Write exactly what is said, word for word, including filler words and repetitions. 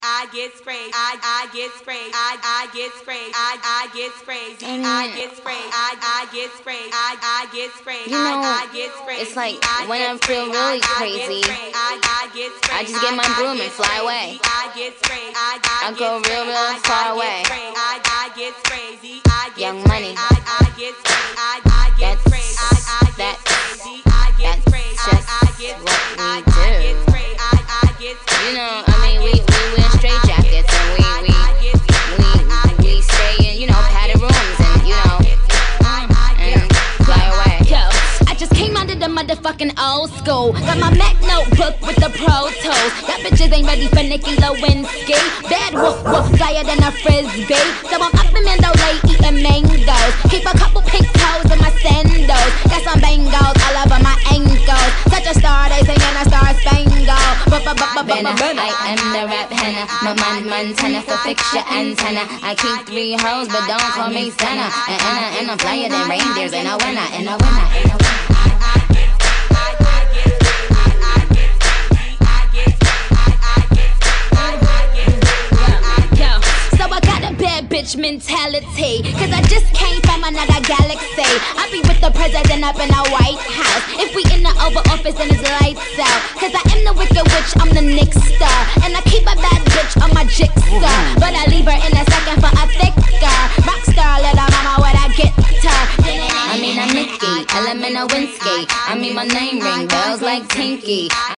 I get sprayed. I I get sprayed. I I get sprayed. I I get sprayed. I get sprayed. I I get sprayed. I I get sprayed. You know, I get sprayed. it's like when I feel really crazy, I just get my broom and fly away. I go real, real far away. Young Money. That's that's that's just what we do. You know, I mean, we we wear straight jackets and we we we we stay in, you know, padded rooms and you know and fly away. Yo, I just came out of the motherfucking old school. Got my Mac notebook with the Pro Tools. That bitches ain't ready for Nicki Lewinsky. Bad woof woof, flyer than a frisbee. So I'm up in Mandalay eating mangoes. Keep a couple pink toes in my sandals. Got some bangles all over my ankles. Such a star, they singing a star spangled. Benna, I am the rap henna. My man Montana for fix your antenna. I keep three hoes, but don't call me Santa. And and I and I'm flyer than reindeers. And I winner, and I winner, and I winner. Bitch mentality, cause I just came from another galaxy. I be with the president up in the White House. If we in the Oval Office then it's lights out. Cause I am the wicked witch, I'm the Nick star. And I keep a bad bitch on my jigsaw. But I leave her in a second for a thicker rockstar, little mama with a guitar. I mean I'm Nicki, Elemental Winsky. I mean my name ring bells like Tinky.